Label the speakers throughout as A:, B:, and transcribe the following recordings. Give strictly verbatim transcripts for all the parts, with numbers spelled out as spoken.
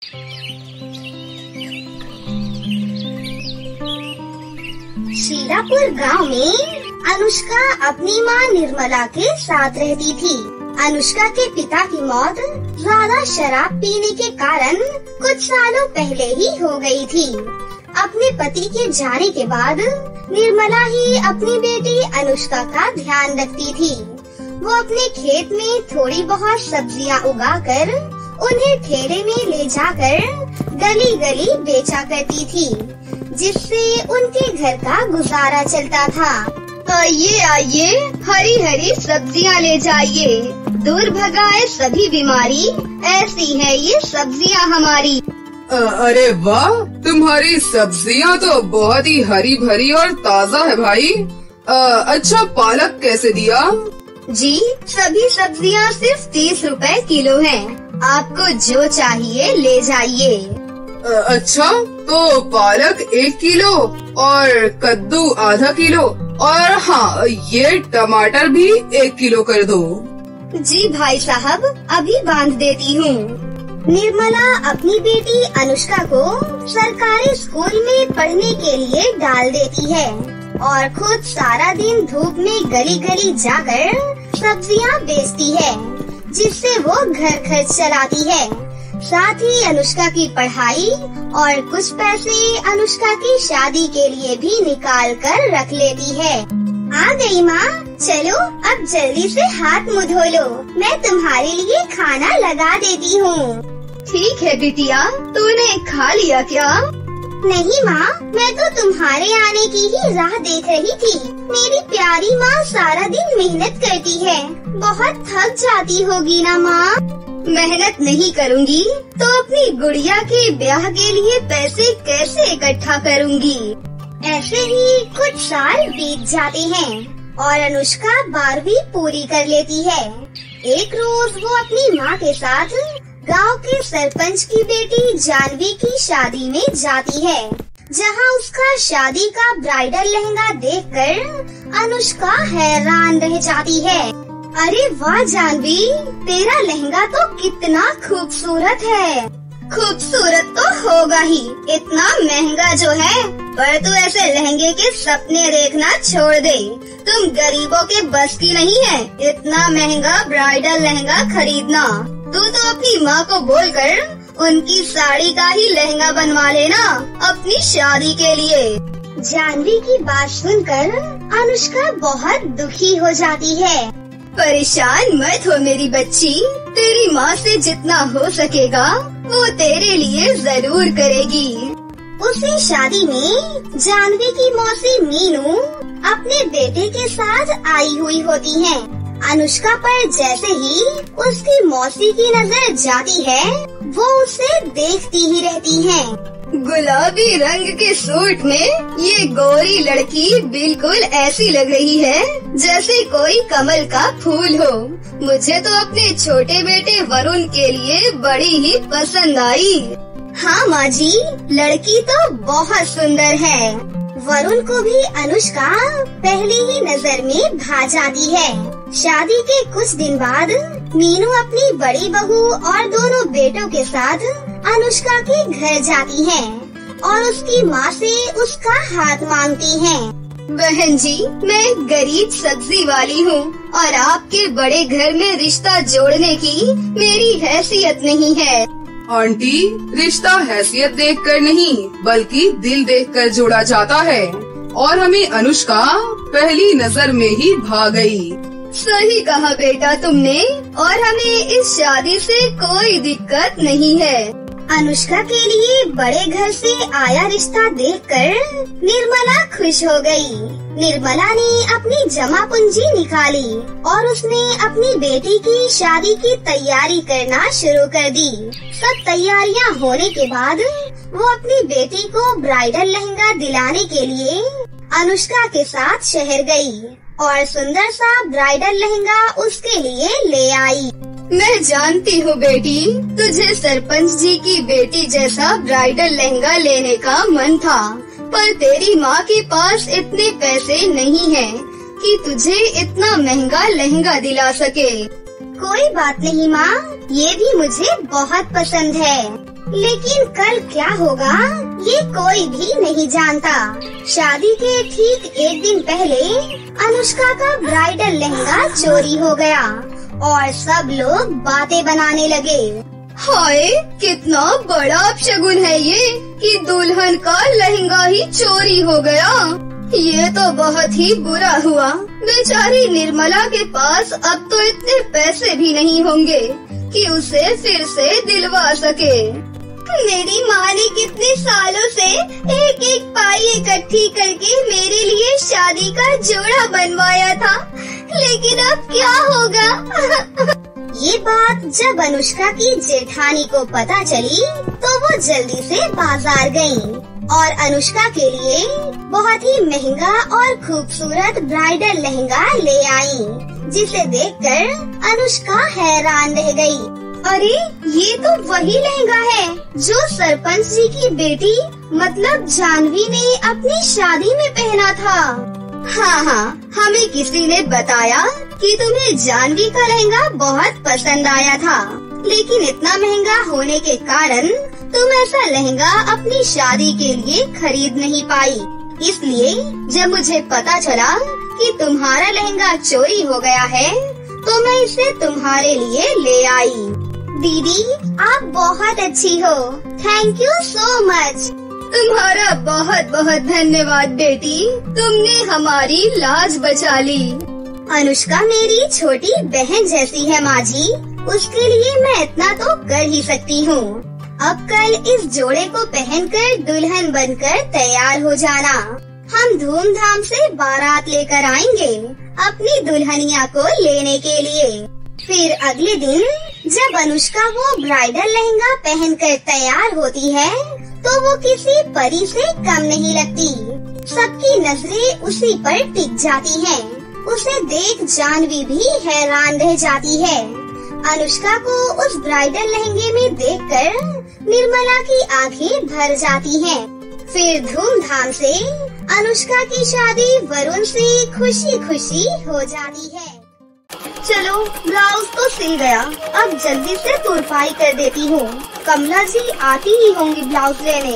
A: शीलापुर गांव में अनुष्का अपनी माँ निर्मला के साथ रहती थी। अनुष्का के पिता की मौत ज्यादा शराब पीने के कारण कुछ सालों पहले ही हो गई थी। अपने पति के जाने के बाद निर्मला ही अपनी बेटी अनुष्का का ध्यान रखती थी। वो अपने खेत में थोड़ी बहुत सब्जियां उगाकर उन्हें ठेले में ले जाकर गली गली बेचा करती थी, जिससे उनके घर का गुजारा चलता था। आइए आइए, हरी हरी सब्जियां ले जाइए, दूर भगाए सभी बीमारी, ऐसी है ये सब्जियां हमारी।
B: अरे वाह, तुम्हारी सब्जियां तो बहुत ही हरी भरी और ताज़ा है भाई। आ, अच्छा, पालक कैसे दिया?
A: जी, सभी सब्जियां सिर्फ तीस रुपए किलो हैं। आपको जो चाहिए ले जाइए।
B: अच्छा, तो पालक एक किलो और कद्दू आधा किलो, और हाँ, ये टमाटर भी एक किलो कर दो।
A: जी भाई साहब, अभी बांध देती हूँ। निर्मला अपनी बेटी अनुष्का को सरकारी स्कूल में पढ़ने के लिए डाल देती है और खुद सारा दिन धूप में गली गली जाकर सब्जियां बेचती है, जिससे वो घर खर्च चलाती है। साथ ही अनुष्का की पढ़ाई और कुछ पैसे अनुष्का की शादी के लिए भी निकाल कर रख लेती है। आ गई माँ, चलो अब जल्दी से हाथ मुँह धो लो, मैं तुम्हारे लिए खाना लगा देती हूँ।
C: ठीक है बिटिया, तूने खा लिया क्या?
A: नहीं माँ, मैं तो तुम्हारे आने की ही राह देख रही थी। मेरी प्यारी माँ सारा दिन मेहनत करती है, बहुत थक जाती होगी ना माँ?
C: मेहनत नहीं करूँगी तो अपनी गुड़िया के ब्याह के लिए पैसे कैसे इकट्ठा करूँगी?
A: ऐसे ही कुछ साल बीत जाते हैं और अनुष्का बारहवीं पूरी कर लेती है। एक रोज वो अपनी माँ के साथ गांव के सरपंच की बेटी जानवी की शादी में जाती है, जहां उसका शादी का ब्राइडल लहंगा देखकर अनुष्का हैरान रह जाती है। अरे वाह जानवी, तेरा लहंगा तो कितना खूबसूरत है।
C: खूबसूरत तो होगा ही, इतना महंगा जो है, पर तू ऐसे लहंगे के सपने देखना छोड़ दे। तुम गरीबों के बस की नहीं है इतना महंगा ब्राइडल लहंगा खरीदना। तू तो अपनी माँ को बोलकर उनकी साड़ी का ही लहंगा बनवा लेना अपनी शादी के लिए।
A: जानवी की बात सुनकर अनुष्का बहुत दुखी हो जाती है।
C: परेशान मत हो मेरी बच्ची, तेरी माँ से जितना हो सकेगा वो तेरे लिए जरूर करेगी।
A: उसी शादी में जानवी की मौसी मीनू अपने बेटे के साथ आई हुई होती हैं। अनुष्का पर जैसे ही उसकी मौसी की नजर जाती है, वो उसे देखती ही रहती है।
C: गुलाबी रंग के सूट में ये गोरी लड़की बिल्कुल ऐसी लग रही है जैसे कोई कमल का फूल हो। मुझे तो अपने छोटे बेटे वरुण के लिए बड़ी ही पसंद आई।
A: हाँ माँ जी, लड़की तो बहुत सुंदर है। वरुण को भी अनुष्का पहली ही नजर में भा जाती है। शादी के कुछ दिन बाद मीनू अपनी बड़ी बहू और दोनों बेटों के साथ अनुष्का के घर जाती है और उसकी माँ से उसका हाथ मांगती है।
C: बहन जी, मैं गरीब सब्जी वाली हूँ और आपके बड़े घर में रिश्ता जोड़ने की मेरी हैसियत नहीं है।
B: आंटी, रिश्ता हैसियत देखकर नहीं बल्कि दिल देखकर जोड़ा जाता है, और हमें अनुष्का पहली नजर में ही भा गई।
C: सही कहा बेटा तुमने, और हमें इस शादी से कोई दिक्कत नहीं है।
A: अनुष्का के लिए बड़े घर से आया रिश्ता देखकर निर्मला खुश हो गई। निर्मला ने अपनी जमा पूंजी निकाली और उसने अपनी बेटी की शादी की तैयारी करना शुरू कर दी। सब तैयारियां होने के बाद वो अपनी बेटी को ब्राइडल लहंगा दिलाने के लिए अनुष्का के साथ शहर गई और सुंदर सा ब्राइडल लहंगा उसके लिए ले आई।
C: मैं जानती हूँ बेटी, तुझे सरपंच जी की बेटी जैसा ब्राइडल लहंगा लेने का मन था, पर तेरी माँ के पास इतने पैसे नहीं हैं कि तुझे इतना महंगा लहंगा दिला सके।
A: कोई बात नहीं माँ, ये भी मुझे बहुत पसंद है। लेकिन कल क्या होगा ये कोई भी नहीं जानता। शादी के ठीक एक दिन पहले अनुष्का का ब्राइडल लहंगा चोरी हो गया और सब लोग बातें बनाने लगे।
C: हाय, कितना बड़ा अपशगुन है ये कि दुल्हन का लहंगा ही चोरी हो गया। ये तो बहुत ही बुरा हुआ। बेचारी निर्मला के पास अब तो इतने पैसे भी नहीं होंगे कि उसे फिर से दिलवा सके। मेरी माँ ने कितने सालों से एक एक पाई इकट्ठी करके मेरे लिए शादी का जोड़ा बनवाया था, लेकिन अब क्या होगा?
A: ये बात जब अनुष्का की जेठानी को पता चली तो वो जल्दी से बाजार गयी और अनुष्का के लिए बहुत ही महंगा और खूबसूरत ब्राइडल लहंगा ले आई, जिसे देखकर अनुष्का हैरान रह गई। अरे ये तो वही लहंगा है जो सरपंच जी की बेटी मतलब जानवी ने अपनी शादी में पहना था।
C: हाँ हाँ, हमें किसी ने बताया कि तुम्हें जानवी का लहंगा बहुत पसंद आया था, लेकिन इतना महंगा होने के कारण तुम ऐसा लहंगा अपनी शादी के लिए खरीद नहीं पाई। इसलिए जब मुझे पता चला कि तुम्हारा लहंगा चोरी हो गया है तो मैं इसे तुम्हारे लिए ले आई।
A: दीदी आप बहुत अच्छी हो, थैंक यू सो मच।
C: तुम्हारा बहुत बहुत धन्यवाद बेटी, तुमने हमारी लाज बचा ली।
A: अनुष्का मेरी छोटी बहन जैसी है माँ जी, उसके लिए मैं इतना तो कर ही सकती हूँ। अब कल इस जोड़े को पहनकर दुल्हन बनकर तैयार हो जाना। हम धूमधाम से बारात लेकर आएंगे अपनी दुल्हनिया को लेने के लिए। फिर अगले दिन जब अनुष्का वो ब्राइडल लहंगा पहनकर तैयार होती है तो वो किसी परी से कम नहीं लगती। सबकी नजरें उसी पर टिक जाती हैं। उसे देख जानवी भी हैरान रह जाती है। अनुष्का को उस ब्राइडल लहंगे में देखकर निर्मला की आंखें भर जाती हैं। फिर धूमधाम से अनुष्का की शादी वरुण से खुशी खुशी हो जाती है।
C: चलो ब्लाउज तो सिल गया, अब जल्दी से तुरपाई कर देती हूँ। कमला जी आती ही होंगी ब्लाउज लेने।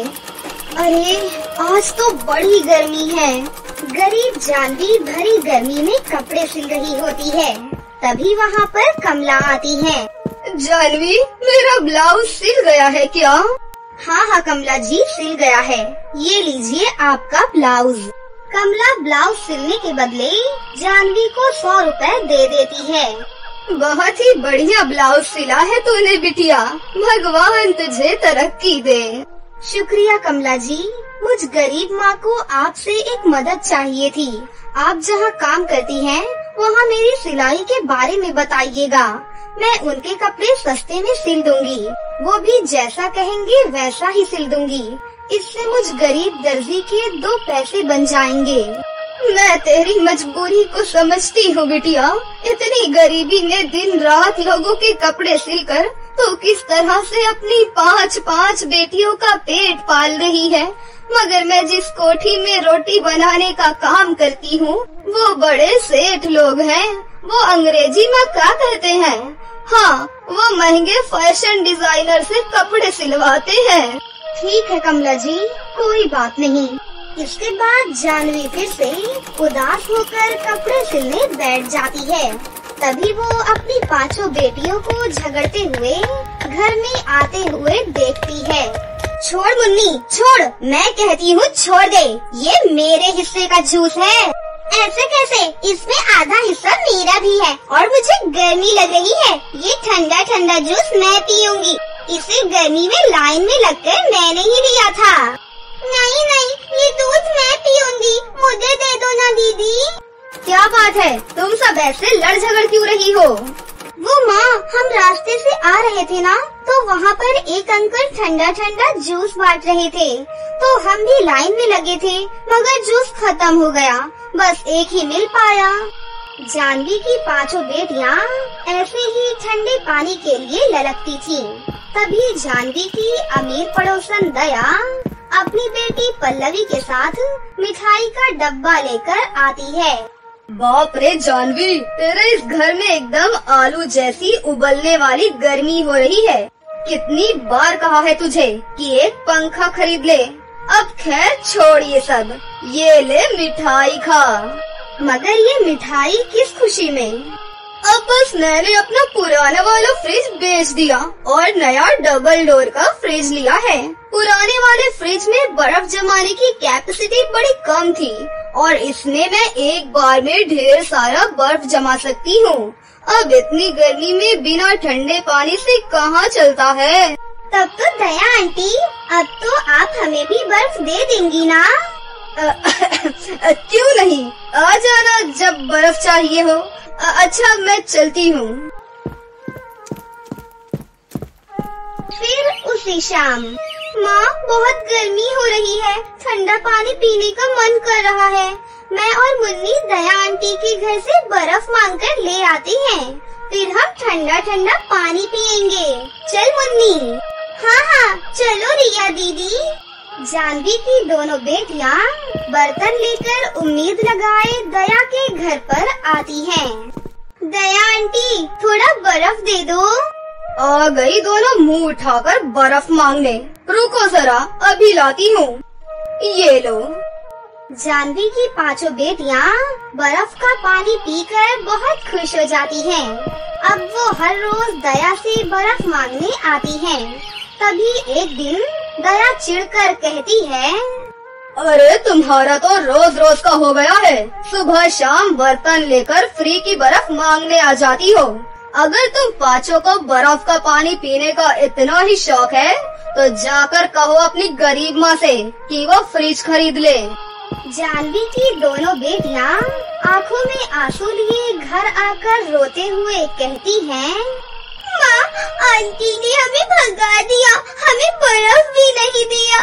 A: अरे आज तो बड़ी गर्मी है। गरीब जानवी भरी गर्मी में कपड़े सिल रही होती है, तभी वहाँ पर कमला आती है।
C: जानवी, मेरा ब्लाउज सिल गया है क्या?
A: हाँ हाँ कमला जी, सिल गया है। ये लीजिए आपका ब्लाउज। कमला ब्लाउज सिलने के बदले जानवी को सौ रुपए दे देती है।
C: बहुत ही बढ़िया ब्लाउज सिला है तूने बिटिया, भगवान तुझे तरक्की दे।
A: शुक्रिया कमला जी। मुझ गरीब माँ को आपसे एक मदद चाहिए थी। आप जहाँ काम करती हैं, वहाँ मेरी सिलाई के बारे में बताइएगा। मैं उनके कपड़े सस्ते में सिल दूंगी, वो भी जैसा कहेंगे वैसा ही सिल दूंगी। इससे मुझ गरीब दर्जी के दो पैसे बन जाएंगे।
C: मैं तेरी मजबूरी को समझती हूँ बिटिया। इतनी गरीबी में दिन रात लोगों के कपड़े सिलकर तो किस तरह से अपनी पाँच पाँच बेटियों का पेट पाल रही है। मगर मैं जिस कोठी में रोटी बनाने का काम करती हूँ वो बड़े सेठ लोग हैं। वो अंग्रेजी में क्या कहते हैं, हाँ, वो महंगे फैशन डिजाइनर से कपड़े सिलवाते हैं।
A: ठीक है कमला जी, कोई बात नहीं। इसके बाद जानवी फिर से उदास होकर कपड़े सिलने बैठ जाती है। तभी वो अपनी पांचों बेटियों को झगड़ते हुए घर में आते हुए देखती है। छोड़ मुन्नी छोड़, मैं कहती हूँ छोड़ दे, ये मेरे हिस्से का जूस है।
C: ऐसे कैसे, इसमें आधा हिस्सा मेरा भी है और मुझे गर्मी लग रही है। ये ठंडा ठंडा जूस मैं पीऊंगी। इसे गर्मी में लाइन में लगकर मैंने ही लिया था। नहीं नहीं, ये दूध मैं पीऊंगी, मुझे दे दो ना दीदी।
A: क्या बात है, तुम सब ऐसे लड़ झगड़ क्यों रही हो?
C: वो माँ, हम रास्ते से आ रहे थे ना, तो वहाँ पर एक अंकल ठंडा ठंडा जूस बांट रहे थे, तो हम भी लाइन में लगे थे, मगर जूस खत्म हो गया, बस एक ही मिल पाया।
A: जानवी की पांचों बेटियाँ ऐसे ही ठंडे पानी के लिए ललकती थीं। तभी जानवी की अमीर पड़ोसन दया अपनी बेटी पल्लवी के साथ मिठाई का डब्बा लेकर आती है।
C: बाप रे जानवी, तेरे इस घर में एकदम आलू जैसी उबलने वाली गर्मी हो रही है। कितनी बार कहा है तुझे कि एक पंखा खरीद ले। अब खैर छोड़ ये सब, ये ले मिठाई खा।
A: मगर ये मिठाई किस खुशी में?
C: अब बस मैंने अपना पुराना वाला फ्रिज बेच दिया और नया डबल डोर का फ्रिज लिया है। पुराने वाले फ्रिज में बर्फ जमाने की कैपेसिटी बड़ी कम थी और इसमें मैं एक बार में ढेर सारा बर्फ जमा सकती हूँ। अब इतनी गर्मी में बिना ठंडे पानी से कहाँ चलता है।
A: तब तो दया आंटी, अब तो आप हमें भी बर्फ दे देंगी ना?
C: क्यों नहीं, आ जाना जब बर्फ चाहिए हो। अच्छा मैं चलती हूँ।
A: फिर उसी शाम, माँ बहुत गर्मी हो रही है, ठंडा पानी पीने का मन कर रहा है। मैं और मुन्नी दया आंटी के घर से बर्फ मांगकर ले आती हैं। फिर हम ठंडा ठंडा पानी पियेंगे। चल मुन्नी। हाँ हाँ चलो रिया दीदी। जानवी की दोनों बेटियाँ बर्तन लेकर उम्मीद लगाए दया के घर पर आती हैं। दया आंटी थोड़ा बर्फ दे दो।
C: आ गई दोनों मुंह उठाकर बर्फ मांगने। रुको जरा, अभी लाती हूँ। ये लो।
A: जानवी की पांचों बेटियाँ बर्फ का पानी पीकर बहुत खुश हो जाती हैं। अब वो हर रोज दया से बर्फ मांगने आती हैं। तभी एक दिन दया चिढ़कर कहती है,
C: अरे तुम्हारा तो रोज रोज का हो गया है। सुबह शाम बर्तन लेकर फ्री की बर्फ मांगने आ जाती हो। अगर तुम पांचों को बर्फ का पानी पीने का इतना ही शौक है तो जाकर कहो अपनी गरीब माँ से कि वो फ्रिज खरीद ले।
A: जानवी की दोनों बेटियाँ आँखों में आंसू लिए घर आकर रोते हुए कहती हैं, माँ आंटी ने हमें भगा दिया, हमें बर्फ भी नहीं दिया।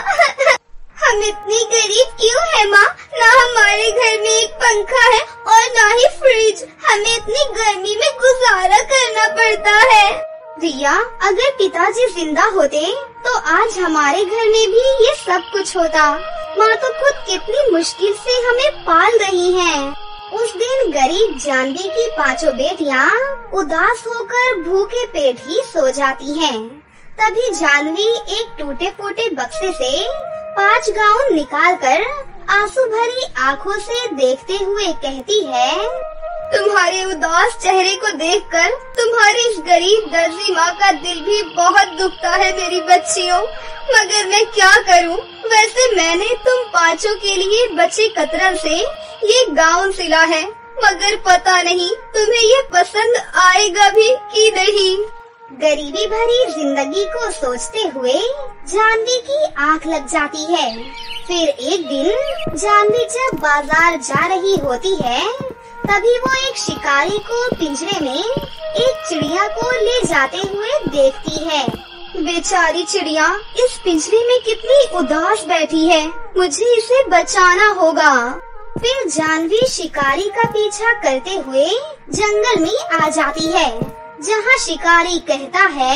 A: हम इतनी गरीब क्यों है माँ? ना हमारे घर में एक पंखा है और ना ही फ्रिज। हमें इतनी गर्मी में गुजारा करना पड़ता है। रिया, अगर पिताजी जिंदा होते तो आज हमारे घर में भी ये सब कुछ होता। माँ तो खुद कितनी मुश्किल से हमें पाल रही हैं। उस दिन गरीब जानवी की पांचों बेटियाँ उदास होकर भूखे पेट ही सो जाती हैं। तभी जानवी एक टूटे फूटे बक्से से पांच गाउन निकालकर आंसू भरी आँखों से देखते हुए कहती है,
C: तुम्हारे उदास चेहरे को देखकर तुम्हारी इस गरीब दर्जी माँ का दिल भी बहुत दुखता है मेरी बच्चियों। मगर मैं क्या करूँ? वैसे मैंने तुम पांचों के लिए बचे कतरन से ये गाउन सिला है, मगर पता नहीं तुम्हें ये पसंद आएगा भी कि नहीं।
A: गरीबी भरी जिंदगी को सोचते हुए जानवी की आंख लग जाती है। फिर एक दिन जानवी जब बाजार जा रही होती है तभी वो एक शिकारी को पिंजरे में एक चिड़िया को ले जाते हुए देखती है।
C: बेचारी चिड़िया इस पिंजरे में कितनी उदास बैठी है, मुझे इसे बचाना होगा।
A: फिर जानवी शिकारी का पीछा करते हुए जंगल में आ जाती है, जहाँ शिकारी कहता है,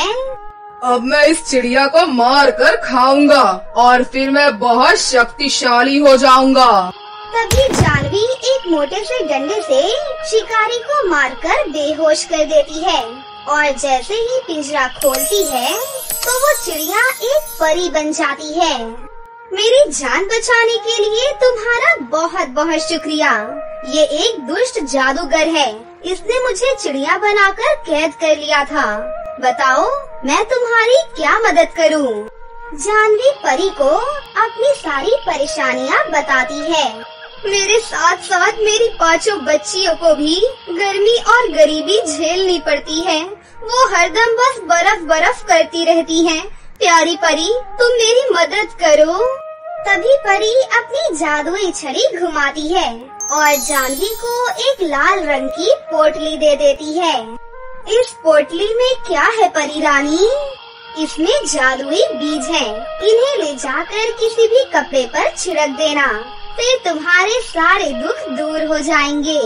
B: अब मैं इस चिड़िया को मार कर खाऊंगा और फिर मैं बहुत शक्तिशाली हो जाऊंगा।
A: तभी जानवी एक मोटे से डंडे से शिकारी को मारकर बेहोश कर देती है और जैसे ही पिंजरा खोलती है तो वो चिड़िया एक परी बन जाती है। मेरी जान बचाने के लिए तुम्हारा बहुत बहुत शुक्रिया। ये एक दुष्ट जादूगर है, इसने मुझे चिड़िया बनाकर कैद कर लिया था। बताओ मैं तुम्हारी क्या मदद करूं? जानवी परी को अपनी सारी परेशानियां बताती है।
C: मेरे साथ साथ मेरी पांचों बच्चियों को भी गर्मी और गरीबी झेलनी पड़ती है। वो हरदम बस बर्फ बर्फ करती रहती हैं। प्यारी परी तुम मेरी मदद करो।
A: तभी परी अपनी जादुई छड़ी घुमाती है और जानवी को एक लाल रंग की पोटली दे देती है। इस पोटली में क्या है परी रानी? इसमें जादुई बीज हैं। इन्हें ले जाकर किसी भी कपड़े पर छिड़क देना, फिर तुम्हारे सारे दुख दूर हो जाएंगे।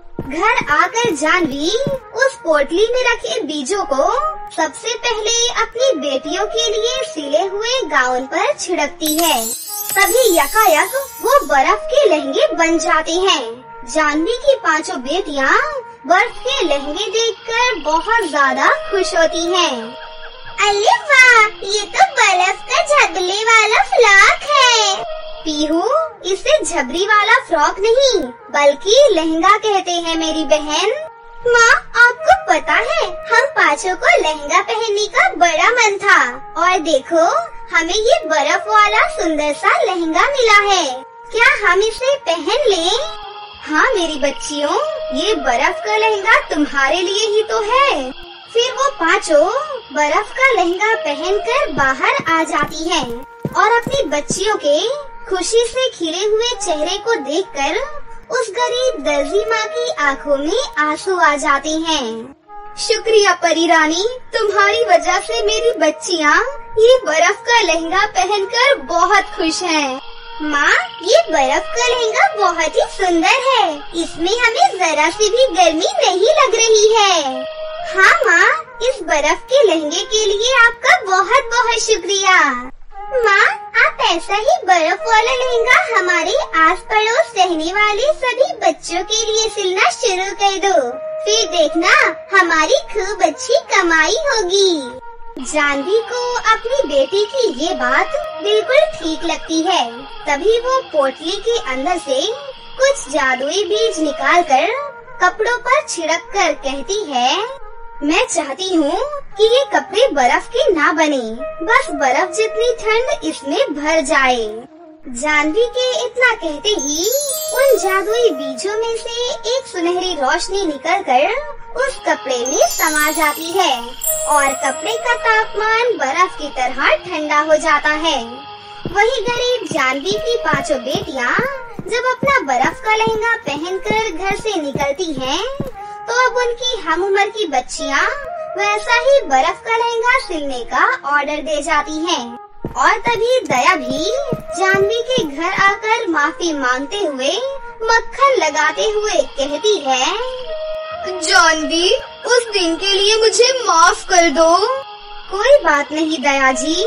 A: घर आकर जानवी उस पोटली में रखे बीजों को सबसे पहले अपनी बेटियों के लिए सिले हुए गाउन पर छिड़कती है। तभी यकायक वो बर्फ के लहंगे बन जाते हैं। जानवी की पांचों बेटियाँ बर्फ के लहंगे देखकर बहुत ज्यादा खुश होती हैं। अरे वाह, ये तो बर्फ का झबले वाला फ्रॉक है। पीहू, इसे झबरी वाला फ्रॉक नहीं बल्कि लहंगा कहते हैं मेरी बहन। माँ, आपको पता है हम पांचों को लहंगा पहनने का बड़ा मन था और देखो हमें ये बर्फ वाला सुंदर सा लहंगा मिला है। क्या हम इसे पहन लें? हाँ मेरी बच्चियों, ये बर्फ का लहंगा तुम्हारे लिए ही तो है। फिर वो पांचों बर्फ का लहंगा पहनकर बाहर आ जाती हैं और अपनी बच्चियों के खुशी से खिले हुए चेहरे को देखकर उस गरीब दर्जी माँ की आंखों में आंसू आ जाते हैं। शुक्रिया परी रानी, तुम्हारी वजह से मेरी बच्चियाँ ये बर्फ का लहंगा पहनकर बहुत खुश हैं। माँ, ये बर्फ का लहंगा बहुत ही सुंदर है, इसमें हमें जरा सी भी गर्मी नहीं लग रही है। हाँ माँ, इस बर्फ के लहंगे के लिए आपका बहुत बहुत शुक्रिया। माँ, आप ऐसा ही बर्फ वाला लहंगा हमारे आस पड़ोस रहने वाले सभी बच्चों के लिए सिलना शुरू कर दो, फिर देखना हमारी खूब अच्छी कमाई होगी। जानवी को अपनी बेटी की ये बात बिल्कुल ठीक लगती है। तभी वो पोटली के अंदर से कुछ जादुई बीज निकालकर कपड़ों पर छिड़क कर कहती है, मैं चाहती हूँ कि ये कपड़े बर्फ के ना बने, बस बर्फ जितनी ठंड इसमें भर जाए। जानवी के इतना कहते ही उन जादुई बीजों में से एक सुनहरी रोशनी निकलकर उस कपड़े में समा जाती है और कपड़े का तापमान बर्फ की तरह ठंडा हो जाता है। वही गरीब जानवी की पांचों बेटियाँ जब अपना बर्फ का लहंगा पहनकर घर से निकलती हैं, तो अब उनकी हम उम्र की बच्चियाँ वैसा ही बर्फ का लहंगा सिलने का ऑर्डर दे जाती हैं। और तभी दया भी जानवी के घर आकर माफी मांगते हुए मक्खन लगाते हुए कहती है, जानवी, उस दिन के लिए मुझे माफ कर दो। कोई बात नहीं दया जी।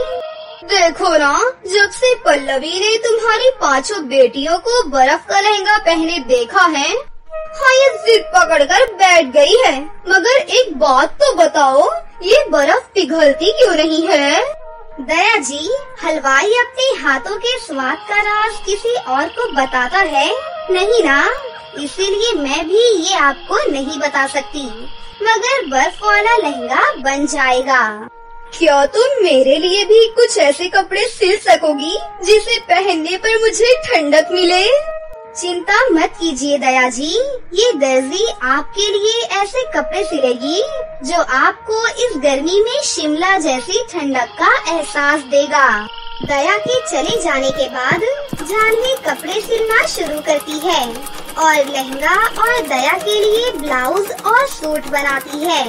A: देखो ना, जब से पल्लवी ने तुम्हारी पांचों बेटियों को बर्फ का लहंगा पहने देखा है, हाँ ये जिद पकड़कर बैठ गई है। मगर एक बात तो बताओ, ये बर्फ पिघलती क्यों नहीं है? दया जी, हलवाई अपने हाथों के स्वाद का राज किसी और को बताता है नहीं ना, इसीलिए मैं भी ये आपको नहीं बता सकती। मगर बर्फ वाला लहंगा बन जाएगा। क्या तुम मेरे लिए भी कुछ ऐसे कपड़े सिल सकोगी जिसे पहनने पर मुझे ठंडक मिले? चिंता मत कीजिए दया जी, ये दर्जी आपके लिए ऐसे कपड़े सिलेगी जो आपको इस गर्मी में शिमला जैसी ठंडक का एहसास देगा। दया के चले जाने के बाद जानवी कपड़े सिलना शुरू करती है और लहंगा और दया के लिए ब्लाउज और सूट बनाती है।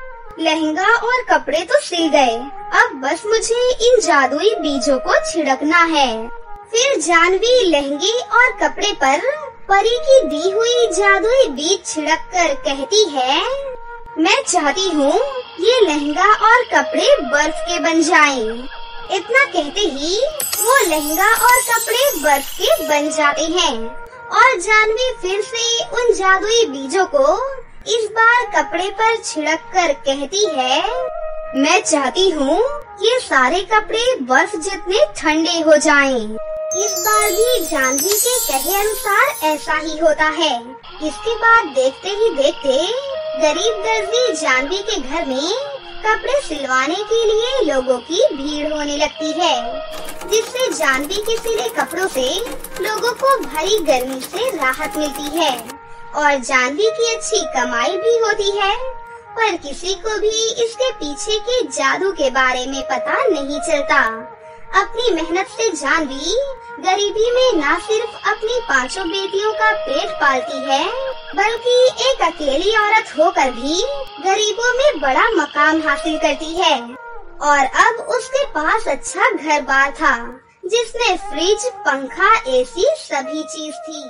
A: लहंगा और कपड़े तो सिल गए, अब बस मुझे इन जादुई बीजों को छिड़कना है। फिर जानवी लहंगे और कपड़े पर परी की दी हुई जादुई बीज छिड़क कर कहती है, मैं चाहती हूँ ये लहंगा और कपड़े बर्फ के बन जाएं। इतना कहते ही वो लहंगा और कपड़े बर्फ के बन जाते हैं और जानवी फिर से उन जादुई बीजों को इस बार कपड़े पर छिड़क कर कहती है, मैं चाहती हूँ ये सारे कपड़े बर्फ जितने ठंडे हो जाएं। इस बार भी जानवी के कहे अनुसार ऐसा ही होता है। इसके बाद देखते ही देखते गरीब दर्जी जानवी के घर में कपड़े सिलवाने के लिए लोगों की भीड़ होने लगती है, जिससे जानवी के सिले कपड़ों से लोगों को भरी गर्मी से राहत मिलती है और जानवी की अच्छी कमाई भी होती है। पर किसी को भी इसके पीछे के जादू के बारे में पता नहीं चलता। अपनी मेहनत से जानवी गरीबी में न सिर्फ अपनी पांचों बेटियों का पेट पालती है, बल्कि एक अकेली औरत होकर भी गरीबों में बड़ा मकाम हासिल करती है। और अब उसके पास अच्छा घर बार था, जिसमें फ्रिज, पंखा, एसी सभी चीज थी।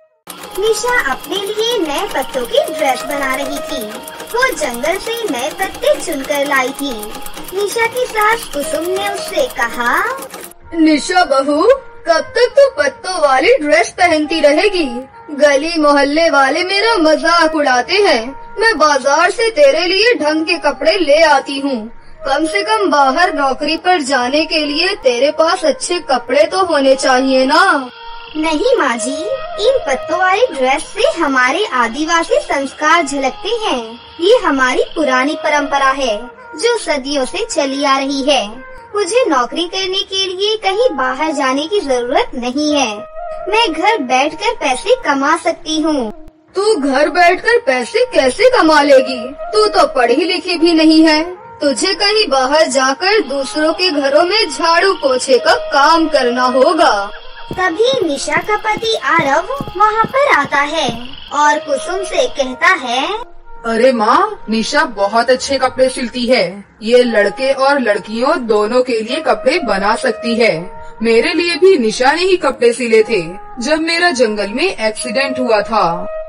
A: निशा अपने लिए नए पत्तों की ड्रेस बना रही थी। वो जंगल से नए पत्ते चुनकर लाई थी। निशा की सास कुसुम ने उससे कहा,
C: निशा बहू, कब तक तो पत्तों वाली ड्रेस पहनती रहेगी? गली मोहल्ले वाले मेरा मजाक उड़ाते हैं। मैं बाजार से तेरे लिए ढंग के कपड़े ले आती हूँ। कम से कम बाहर नौकरी पर जाने के लिए तेरे पास अच्छे कपड़े तो होने चाहिए ना।
A: नहीं माँ जी, इन पत्तों वाली ड्रेस से हमारे आदिवासी संस्कार झलकते हैं। ये हमारी पुरानी परंपरा है जो सदियों से चली आ रही है। मुझे नौकरी करने के लिए कहीं बाहर जाने की जरूरत नहीं है। मैं घर बैठकर पैसे कमा सकती हूँ।
C: तू घर बैठकर पैसे कैसे कमा लेगी? तू तो पढ़ी लिखी भी नहीं है। तुझे कहीं बाहर जाकर दूसरों के घरों में झाड़ू पोछे का काम करना होगा।
A: तभी निशा का पति आरव वहाँ पर आता है और कुसुम से कहता है,
B: अरे माँ, निशा बहुत अच्छे कपड़े सिलती है। ये लड़के और लड़कियों दोनों के लिए कपड़े बना सकती है। मेरे लिए भी निशा ने ही कपड़े सिले थे जब मेरा जंगल में एक्सीडेंट हुआ था।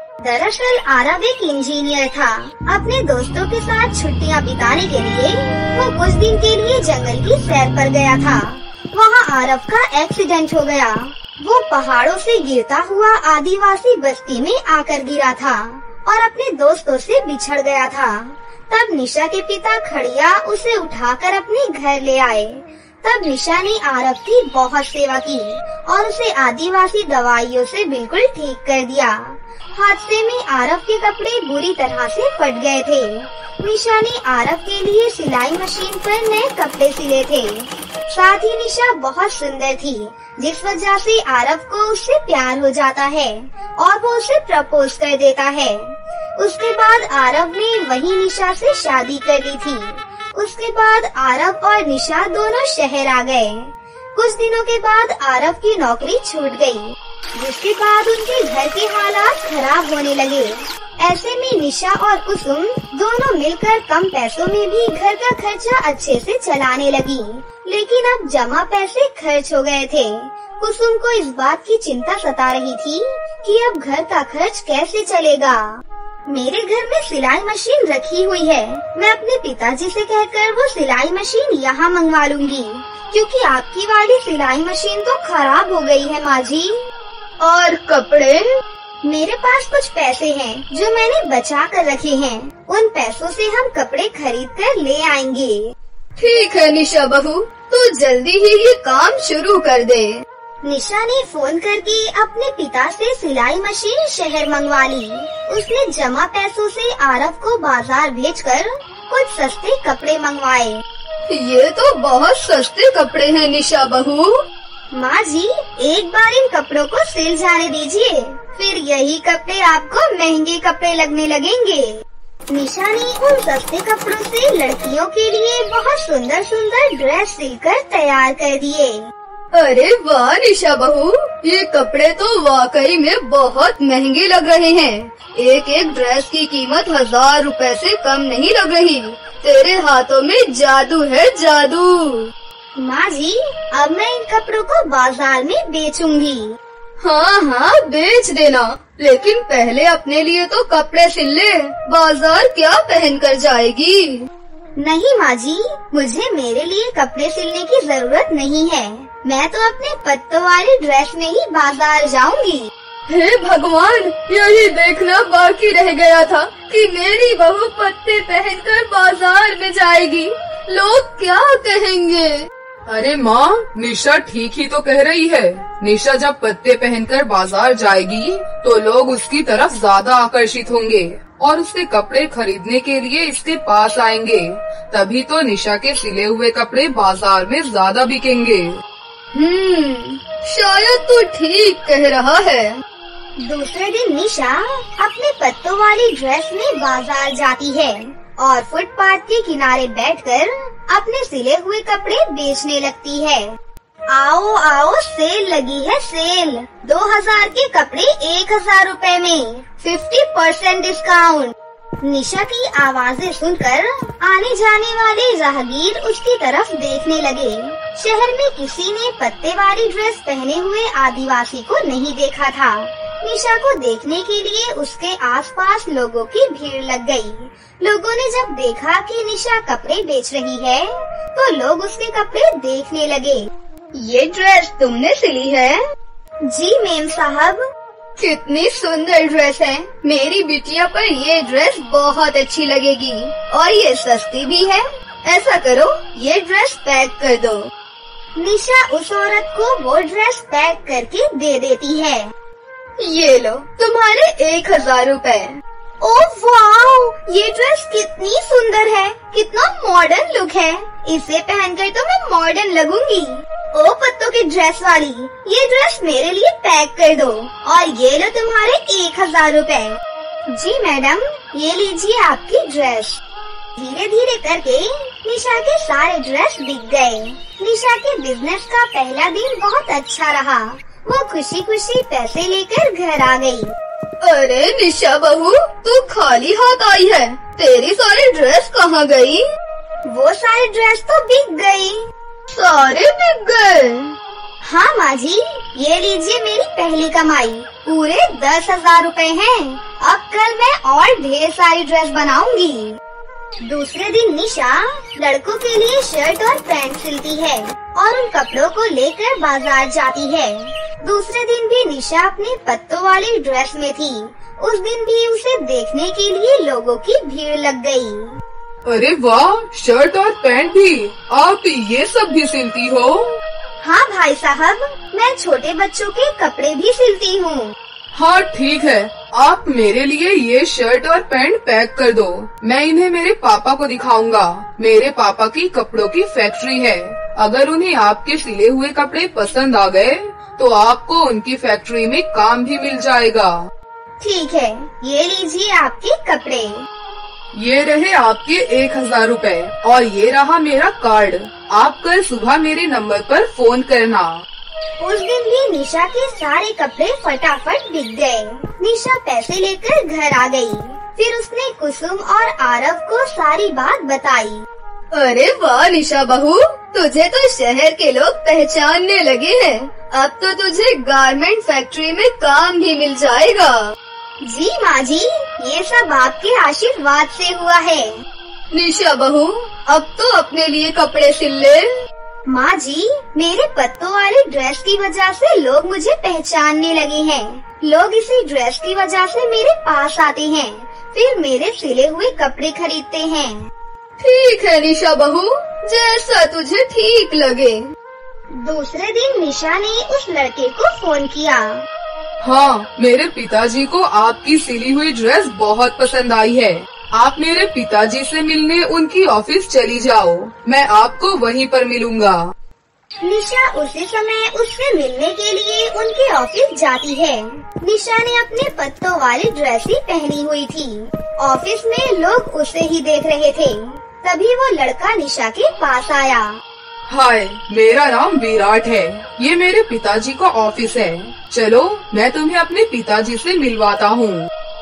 A: दरअसल आरव एक इंजीनियर था। अपने दोस्तों के साथ छुट्टियां बिताने के लिए वो कुछ दिन के लिए जंगल की सैर पर गया था। वहाँ आरव का एक्सीडेंट हो गया। वो पहाड़ों से गिरता हुआ आदिवासी बस्ती में आकर गिरा था और अपने दोस्तों से बिछड़ गया था। तब निशा के पिता खड़िया उसे उठाकर अपने घर ले आए। तब निशा ने आरव की बहुत सेवा की और उसे आदिवासी दवाइयों से बिल्कुल ठीक कर दिया। हादसे में आरव के कपड़े बुरी तरह से फट गए थे। निशा ने आरव के लिए सिलाई मशीन पर नए कपड़े सिले थे। साथ ही निशा बहुत सुंदर थी, जिस वजह से आरव को उससे प्यार हो जाता है और वो उसे प्रपोज कर देता है। उसके बाद आरव ने वही निशा से शादी कर ली थी। उसके बाद आरव और निशा दोनों शहर आ गए। कुछ दिनों के बाद आरव की नौकरी छूट गई, जिसके बाद उनके घर के हालात खराब होने लगे। ऐसे में निशा और कुसुम दोनों मिलकर कम पैसों में भी घर का खर्चा अच्छे से चलाने लगी। लेकिन अब जमा पैसे खर्च हो गए थे। कुसुम को इस बात की चिंता सता रही थी कि अब घर का खर्च कैसे चलेगा। मेरे घर में सिलाई मशीन रखी हुई है। मैं अपने पिताजी से कहकर वो सिलाई मशीन यहाँ मंगवा लूंगी, क्योंकि आपकी वाली सिलाई मशीन तो खराब हो गई है माँ जी।
C: और कपड़े?
A: मेरे पास कुछ पैसे हैं जो मैंने बचा कर रखे हैं। उन पैसों से हम कपड़े खरीद कर ले आएंगे।
C: ठीक है निशा बहू, तू जल्दी ही ये काम शुरू कर दे।
A: निशा ने फोन करके अपने पिता से सिलाई मशीन शहर मंगवा ली। उसने जमा पैसों से आरव को बाजार भेजकर कुछ सस्ते कपड़े मंगवाए।
C: ये तो बहुत सस्ते कपड़े हैं निशा बहू।
A: माँ जी, एक बार इन कपड़ों को सिल जाने दीजिए, फिर यही कपड़े आपको महंगे कपड़े लगने लगेंगे। निशा ने उन सस्ते कपड़ों से लड़कियों के लिए बहुत सुंदर सुंदर ड्रेस सिलकर तैयार कर दिए।
C: अरे वाह निशा बहू, ये कपड़े तो वाकई में बहुत महंगे लग रहे हैं। एक एक ड्रेस की कीमत हजार रुपए से कम नहीं लग रही। तेरे हाथों में जादू है, जादू।
A: माँ जी, अब मैं इन कपड़ों को बाजार में बेचूंगी।
C: हाँ हाँ बेच देना, लेकिन पहले अपने लिए तो कपड़े सिल ले। बाजार क्या पहन कर जाएगी?
A: नहीं माँ जी, मुझे मेरे लिए कपड़े सिलने की जरूरत नहीं है। मैं तो अपने पत्तों वाली ड्रेस में ही बाजार जाऊंगी।
C: हे भगवान, यही देखना बाकी रह गया था कि मेरी बहू पत्ते पहनकर बाजार में जाएगी। लोग क्या कहेंगे?
B: अरे माँ, निशा ठीक ही तो कह रही है। निशा जब पत्ते पहनकर बाजार जाएगी तो लोग उसकी तरफ ज्यादा आकर्षित होंगे और उसके कपड़े खरीदने के लिए इसके पास आएंगे। तभी तो निशा के सिले हुए कपड़े बाजार में ज्यादा बिकेंगे।
C: हम्म, शायद तू ठीक कह रहा है।
A: दूसरे दिन निशा अपने पत्तों वाली ड्रेस में बाजार जाती है और फुटपाथ के किनारे बैठकर अपने सिले हुए कपड़े बेचने लगती है। आओ आओ, सेल लगी है सेल। दो हजार के कपड़े एक हजार रूपए में, फिफ्टी परसेंट डिस्काउंट। निशा की आवाजें सुनकर आने जाने वाले राहगीर उसकी तरफ देखने लगे। शहर में किसी ने पत्ते वाली ड्रेस पहने हुए आदिवासी को नहीं देखा था। निशा को देखने के लिए उसके आसपास लोगों की भीड़ लग गई। लोगों ने जब देखा कि निशा कपड़े बेच रही है तो लोग उसके कपड़े देखने लगे।
C: ये ड्रेस तुमने सिली है?
A: जी मेम साहब।
C: कितनी सुंदर ड्रेस है। मेरी बिटिया पर ये ड्रेस बहुत अच्छी लगेगी और ये सस्ती भी है। ऐसा करो, ये ड्रेस पैक कर दो।
A: निशा उस औरत को वो ड्रेस पैक करके दे देती है।
C: ये लो तुम्हारे एक हजार रूपए।
A: ओह वाह, ये ड्रेस कितनी सुंदर है, कितना मॉडर्न लुक है। इसे पहनकर तो मैं मॉडर्न लगूंगी। ओ पत्तों की ड्रेस वाली, ये ड्रेस मेरे लिए पैक कर दो और ये लो तुम्हारे एक हजार रूपए। जी मैडम, ये लीजिए आपकी ड्रेस। धीरे धीरे करके निशा के सारे ड्रेस बिक गए। निशा के बिजनेस का पहला दिन बहुत अच्छा रहा। वो खुशी खुशी पैसे लेकर घर आ गई।
C: अरे निशा बहू, तू खाली हाथ आई है, तेरी सारी ड्रेस कहाँ गई?
A: वो सारी ड्रेस तो बिक गई।
C: सारे बिक गए?
A: हाँ माँ जी, ये लीजिए मेरी पहली कमाई, पूरे दस हजार रूपए हैं। अब कल मैं और ढेर सारी ड्रेस बनाऊंगी। दूसरे दिन निशा लड़कों के लिए शर्ट और पैंट सिलती है और उन कपड़ों को लेकर बाजार जाती है। दूसरे दिन भी निशा अपने पत्तों वाली ड्रेस में थी। उस दिन भी उसे देखने के लिए लोगों की भीड़ लग गई।
B: अरे वाह, शर्ट और पैंट भी, आप ये सब भी सिलती हो?
A: हाँ भाई साहब, मैं छोटे बच्चों के कपड़े भी सिलती हूँ।
B: हाँ ठीक है, आप मेरे लिए ये शर्ट और पैंट पैक कर दो। मैं इन्हें मेरे पापा को दिखाऊंगा। मेरे पापा की कपड़ों की फैक्ट्री है। अगर उन्हें आपके सिले हुए कपड़े पसंद आ गए तो आपको उनकी फैक्ट्री में काम भी मिल जाएगा।
A: ठीक है, ये लीजिए आपके कपड़े।
B: ये रहे आपके एक हजार रूपए और ये रहा मेरा कार्ड। आप कल सुबह मेरे नंबर पर फोन करना।
A: उस दिन भी निशा के सारे कपड़े फटाफट बिक गए। निशा पैसे लेकर घर आ गई। फिर उसने कुसुम और आरव को सारी बात बताई।
C: अरे वाह निशा बहू, तुझे तो शहर के लोग पहचानने लगे हैं। अब तो तुझे गारमेंट फैक्ट्री में काम भी मिल जाएगा।
A: जी माँ जी, ये सब आपके आशीर्वाद से हुआ है।
C: निशा बहू, अब तो अपने लिए कपड़े सिल ले।
A: माँ जी, मेरे पत्तों वाली ड्रेस की वजह से लोग मुझे पहचानने लगे हैं। लोग इसी ड्रेस की वजह से मेरे पास आते हैं, फिर मेरे सिले हुए कपड़े खरीदते हैं।
C: ठीक है निशा बहू, जैसा तुझे ठीक लगे।
A: दूसरे दिन निशा ने उस लड़के को फोन किया।
B: हाँ, मेरे पिताजी को आपकी सिली हुई ड्रेस बहुत पसंद आई है। आप मेरे पिताजी से मिलने उनकी ऑफिस चली जाओ, मैं आपको वहीं पर मिलूंगा।
A: निशा उसी समय उससे मिलने के लिए उनके ऑफिस जाती है। निशा ने अपने पत्तों वाली ड्रेस ही पहनी हुई थी। ऑफिस में लोग उसे ही देख रहे थे। तभी वो लड़का निशा के पास आया।
B: हाय, मेरा नाम विराट है। ये मेरे पिताजी का ऑफिस है। चलो, मैं तुम्हें अपने पिताजी से मिलवाता हूँ।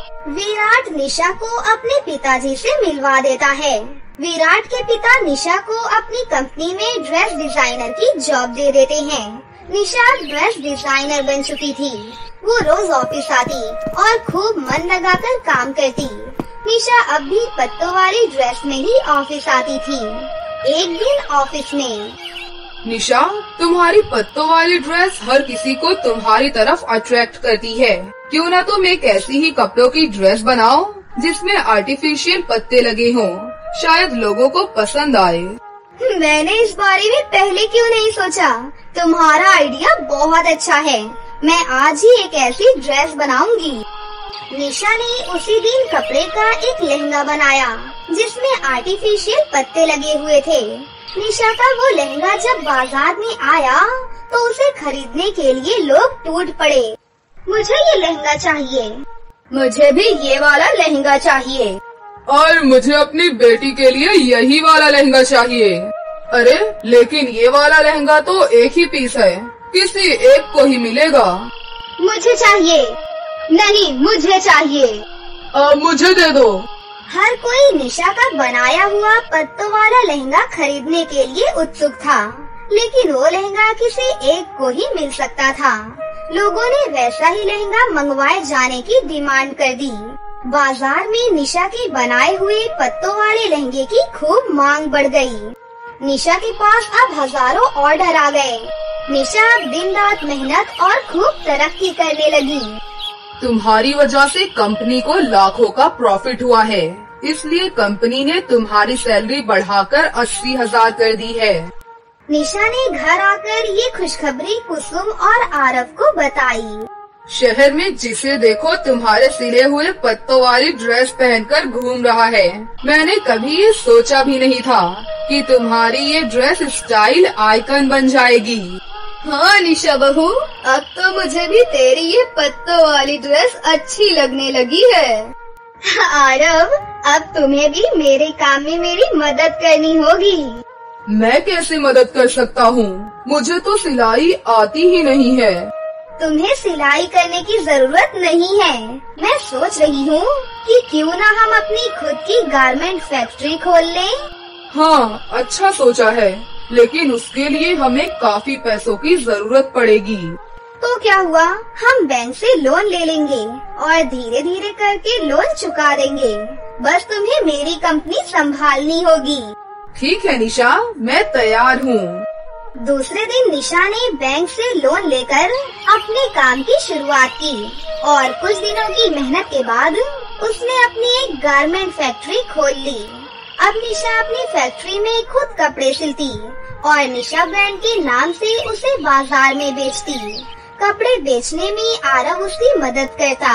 A: विराट निशा को अपने पिताजी से मिलवा देता है। विराट के पिता निशा को अपनी कंपनी में ड्रेस डिजाइनर की जॉब दे देते हैं। निशा ड्रेस डिजाइनर बन चुकी थी। वो रोज ऑफिस आती और खूब मन लगाकर काम करती। निशा अब भी पत्तों वाली ड्रेस में ही ऑफिस आती थी। एक दिन ऑफिस में,
B: निशा, तुम्हारी पत्तों वाली ड्रेस हर किसी को तुम्हारी तरफ अट्रैक्ट करती है। क्यों ना तुम एक ऐसी ही कपड़ों की ड्रेस बनाओ जिसमें आर्टिफिशियल पत्ते लगे हों, शायद लोगों को पसंद आए।
A: मैंने इस बारे में पहले क्यों नहीं सोचा? तुम्हारा आइडिया बहुत अच्छा है। मैं आज ही एक ऐसी ड्रेस बनाऊंगी। निशा ने उसी दिन कपड़े का एक लहंगा बनाया जिसमें आर्टिफिशियल पत्ते लगे हुए थे। निशा का वो लहंगा जब बाजार में आया तो उसे खरीदने के लिए लोग टूट पड़े। मुझे ये लहंगा चाहिए।
C: मुझे भी ये वाला लहंगा चाहिए।
B: और मुझे अपनी बेटी के लिए यही वाला लहंगा चाहिए। अरे, लेकिन ये वाला लहंगा तो एक ही पीस है, किसी एक को ही मिलेगा।
A: मुझे चाहिए। नहीं, मुझे चाहिए।
B: अब मुझे दे दो।
A: हर कोई निशा का बनाया हुआ पत्तों वाला लहंगा खरीदने के लिए उत्सुक था, लेकिन वो लहंगा किसी एक को ही मिल सकता था। लोगों ने वैसा ही लहंगा मंगवाए जाने की डिमांड कर दी। बाजार में निशा के बनाए हुए पत्तों वाले लहंगे की खूब मांग बढ़ गई। निशा के पास अब हजारों ऑर्डर आ गए। निशा अब दिन रात मेहनत और खूब तरक्की करने लगी।
B: तुम्हारी वजह से कंपनी को लाखों का प्रॉफिट हुआ है। इसलिए कंपनी ने तुम्हारी सैलरी बढ़ाकर अस्सी हजार कर दी है।
A: निशा ने घर आकर ये खुशखबरी कुसुम और आरव को बताई।
B: शहर में जिसे देखो तुम्हारे सिले हुए पत्तों वाली ड्रेस पहनकर घूम रहा है। मैंने कभी ये सोचा भी नहीं था कि तुम्हारी ये ड्रेस स्टाइल आइकन बन जाएगी।
C: हाँ निशा बहू, अब तो मुझे भी तेरी ये पत्तों वाली ड्रेस अच्छी लगने लगी है।
A: आरव, अब तुम्हें भी मेरे काम में मेरी मदद करनी होगी।
B: मैं कैसे मदद कर सकता हूँ? मुझे तो सिलाई आती ही नहीं है।
A: तुम्हें सिलाई करने की जरूरत नहीं है। मैं सोच रही हूँ कि क्यों ना हम अपनी खुद की गारमेंट फैक्ट्री खोल लें।
B: हाँ, अच्छा सोचा है, लेकिन उसके लिए हमें काफी पैसों की जरूरत पड़ेगी।
A: तो क्या हुआ, हम बैंक से लोन ले लेंगे और धीरे धीरे करके लोन चुका देंगे। बस तुम्हें मेरी कंपनी संभालनी होगी।
B: ठीक है निशा, मैं तैयार हूँ।
A: दूसरे दिन निशा ने बैंक से लोन लेकर अपने काम की शुरुआत की और कुछ दिनों की मेहनत के बाद उसने अपनी एक गारमेंट फैक्ट्री खोल ली। अब निशा अपनी फैक्ट्री में खुद कपड़े सिलती और निशा ब्रांड के नाम से उसे बाजार में बेचती। कपड़े बेचने में आरव उसकी मदद करता।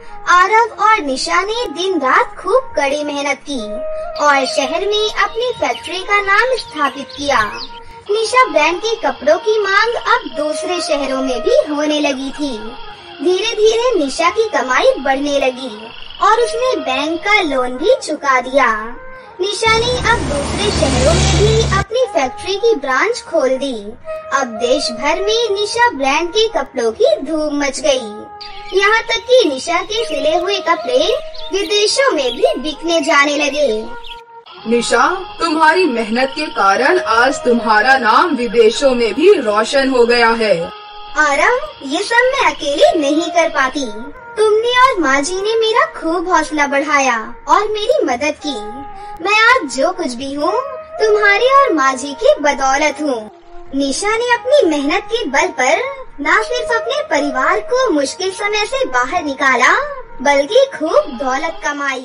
A: आरव और निशा ने दिन रात खूब कड़ी मेहनत की और शहर में अपनी फैक्ट्री का नाम स्थापित किया। निशा ब्रांड के कपड़ों की मांग अब दूसरे शहरों में भी होने लगी थी। धीरे धीरे निशा की कमाई बढ़ने लगी और उसने बैंक का लोन भी चुका दिया। निशा ने अब दूसरे शहरों में भी अपनी फैक्ट्री की ब्रांच खोल दी। अब देश भर में निशा ब्रांड के कपड़ों की धूम मच गई। यहाँ तक कि निशा के सिले हुए कपड़े विदेशों में भी बिकने जाने लगे।
B: निशा, तुम्हारी मेहनत के कारण आज तुम्हारा नाम विदेशों में भी रोशन हो गया है।
A: आरव, ये सब मैं अकेले नहीं कर पाती। तुमने और माँ जी ने मेरा खूब हौसला बढ़ाया और मेरी मदद की। मैं आज जो कुछ भी हूँ तुम्हारी और माँ जी की बदौलत हूँ। निशा ने अपनी मेहनत के बल पर न सिर्फ अपने परिवार को मुश्किल समय से बाहर निकाला, बल्कि खूब दौलत कमाई।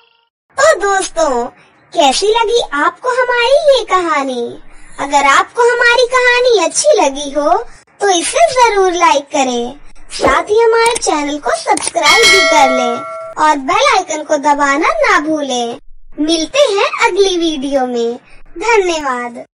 A: तो दोस्तों, कैसी लगी आपको हमारी ये कहानी? अगर आपको हमारी कहानी अच्छी लगी हो तो इसे जरूर लाइक करें। साथ ही हमारे चैनल को सब्सक्राइब भी कर लें और बेल आइकन को दबाना ना भूलें। मिलते हैं अगली वीडियो में। धन्यवाद।